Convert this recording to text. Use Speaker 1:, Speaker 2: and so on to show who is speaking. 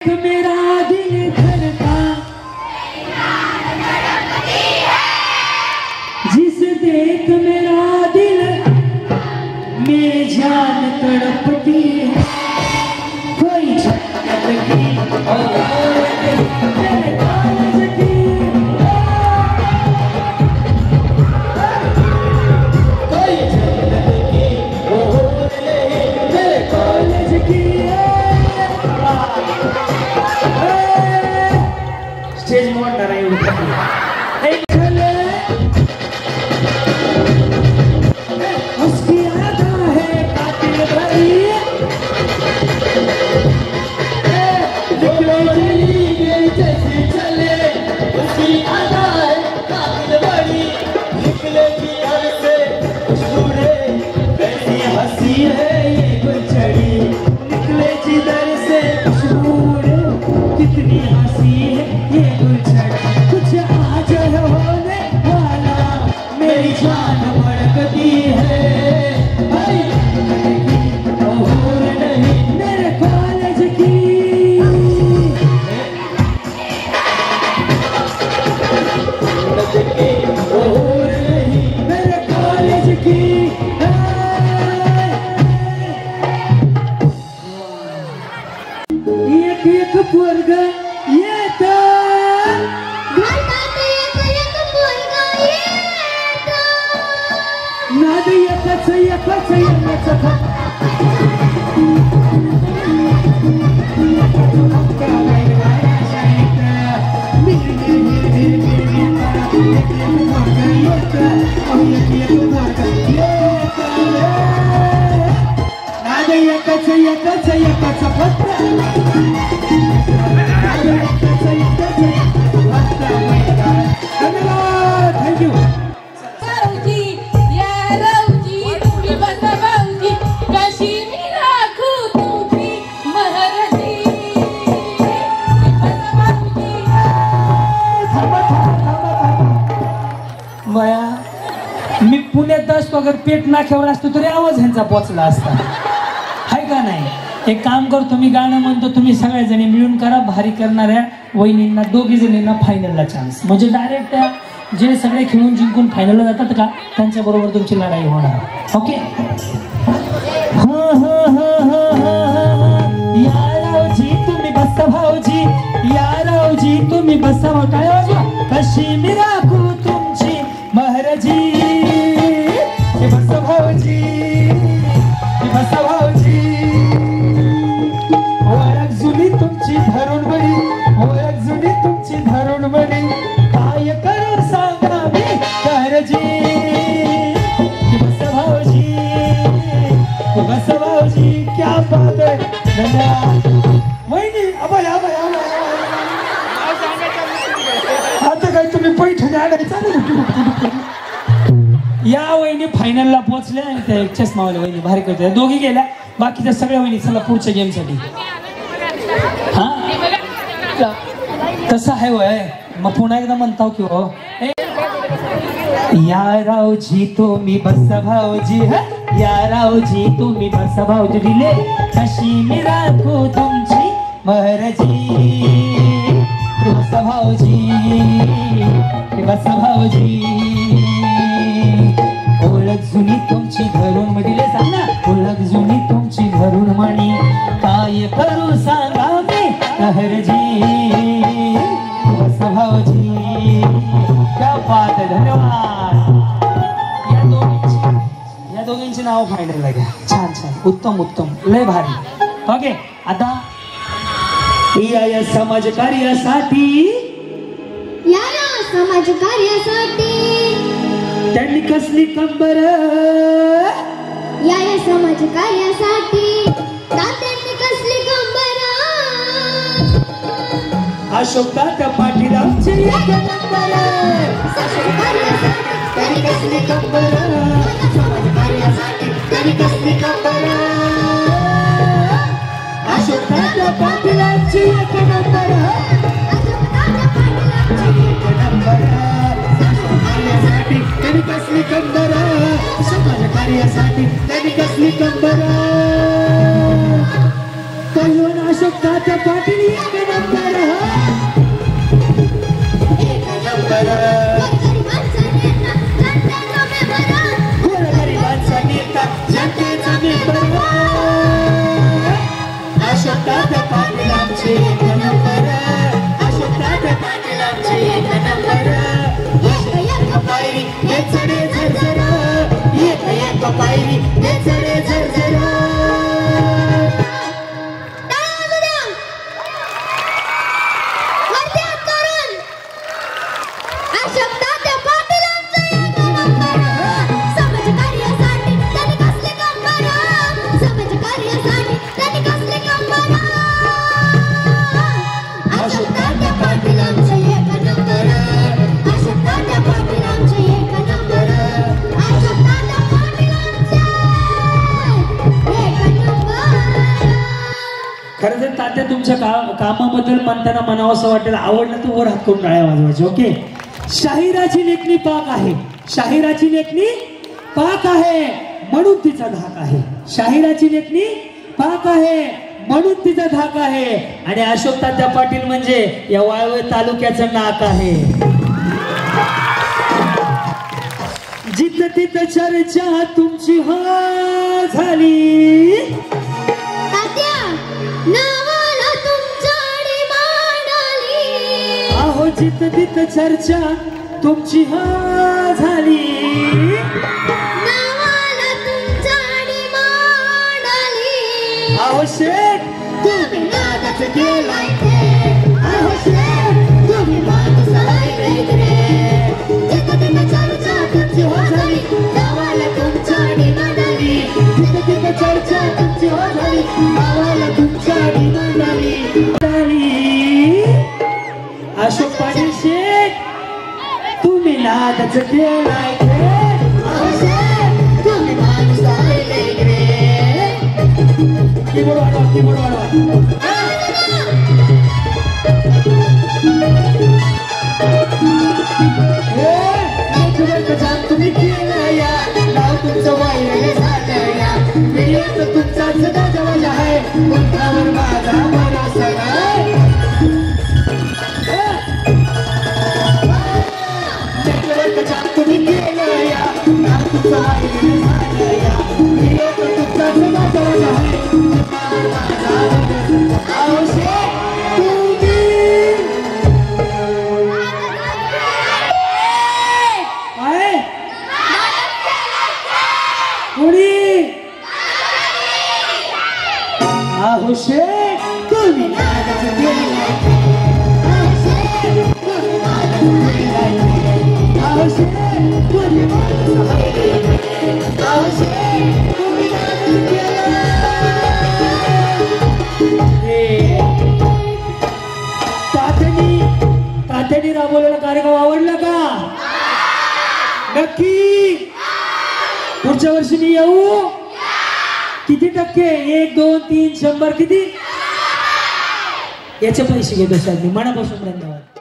Speaker 1: मेरा दिल धड़का जिस देख मेरा दिल मेरी जान तड़पती है कोई झटक की मेरे कॉलेज की कोई झटक की मेरे कॉलेज की स्टेज मोडणार आहे उसकी आधा है कातिल भरी निकले चली जैसे चले उसकी आधा है कातिल भरी निकले की घर से छूरे कैसी हंसी है ये गुलछड़ी निकले जिधर से छूरे कितनी हंसी है ये गुलछड़ी कुछ आज होने वाला मेरी जान भड़कती है और नहीं मेरे कॉलेज की और नहीं मेरे कॉलेज की एक पोरग नाद एकच येण्याचं थँक्यू माया मी पुण्यात असतो अगर पेट नाक्यावर असतो तरी आवाज ह्यांचा पोचला असता हाय का नाही एक काम करतो मी गाणं म्हणतो तुम्ही सगळ्या जणी मिळून करा भारी करणाऱ्या वहिनींना दोघी जणींना फायनलला चान्स म्हणजे डायरेक्ट जे सगळे खेळून जिंकून फायनलला जातात का त्यांच्या बरोबर तुमची लढाई होणार ओके यारावजी तुम्ही बसा भाऊजी यारावजी तुम्ही बसा मोठा कशी मी राखू तुमची महरजी बसा भाऊजी बसा भाऊजी ओळख जुनी तुमची धरून बडी ओळख जुनी तुमची धरून बडी काय करू सांगा मी करजी बसा भाऊजी बसा भाऊजी क्या बात है धन्यवाद वहिनी अभय अभय आता काय तुम्ही पैठणी आणायचं या वहिनी फायनलला पोहोचल्या आणि त्या एक चष्मावाल्या वहिनी भारी करते दोघी गेल्या बाकीच्या सगळ्या वहिनी चला पुढच्या गेमसाठी हा कसं आहे वय मग पुन्हा एकदा म्हणताव की हो यारावजी तुम्ही बसा भाऊजी यारावजी तुम्ही बसा भाऊजी दिले कशी मी राखू तुमची महरजी बसा भाऊजी बसा भाऊजी ओळख जुनी तुमची घरून म्हणले सांग ना ओळख जुनी तुमची घरून म्हणी काय करू सांगा मी कहरजी बसा भाऊजी क्या बात है धन्यवाद या दोघींची नाव फायनल घ्या छान छान उत्तम उत्तम लय भारी ओके आता या समाज कार्यासाठी
Speaker 2: समाज कार्यासाठी
Speaker 1: त्यांनी कसली कंबर
Speaker 2: या समाज कार्यासाठी तात्यांनी कसली कंबर
Speaker 1: अशोकदादा पाटील आमचे एक नंबर
Speaker 2: त्यांनी कसली कंबर समाज कार्यासाठी त्यांनी कसली कंबर
Speaker 1: अशोकदादा पाटील आमचे एक नंबर त्यांनी कसली कंबर समाज कार्यासाठी त्यांनी कसली कंबर पहिलवान अशोक तात्या पाटील एक नंबर गोरगरिबांचा नेता जनतेचा नेता अशोक तात्या पाटील आमचे एक नंबर अशोक तात्या पाटील आमचे एक नंबर एक पायरी हे चढे झरझर एक पायरी हे चढे झरझर खरं तर तात्या तुमच्या कामाबद्दल म्हणताना म्हणावं असं वाटेल आवडलं तर वर हात करून टाळ्या वाजवायचे ओके शाहिराची लेखणी पाक आहे शाहिराची लेखणी पाक आहे म्हणून तिचा धाक आहे शाहिराची लेखणी पाक आहे म्हणून तिचा धाक आहे आणि अशोक तात्या पाटील म्हणजे या वाळवे तालुक्याचं नाक आहे जिथं तिथं चर्चा तुमची हा झाली अहो जिथं तिथं चर्चा तुमची हा झाली अहो शेठ तुम्ही नादाच केलाय अहो शेठ तुम्ही माणसाला जिथं तिथं चर्चा तुमची हो झाली गावाला तुमच्या डिमांड आली जिथं तिथं चर्चा तुमची हो झाली गावाला तुमच्या डिमांड आली अशोक पाटील शेठ तुम्ही नादाच केलाय अहो शेठ तुम्ही माणसाला कीबोर्ड वाढवा कीबोर्ड वाढवा तुम्ही केलं या नाव तुमचं वाईट झालं या तुमचा सदा जवळ आहे कोणत्यावर माझा भरोसा नाही तुम्ही केलं या नाव तुमचं वाईट झालं या तुमचा सदा जवळ आहे तुम्ही तात्यानी राबवलेला कार्यक्रम आवडला का नक्की पुढच्या वर्षी मी येऊ किती टक्के 1 2 3 100 किती याचे पैसे घेतो साहेब मी मनापासून धन्यवाद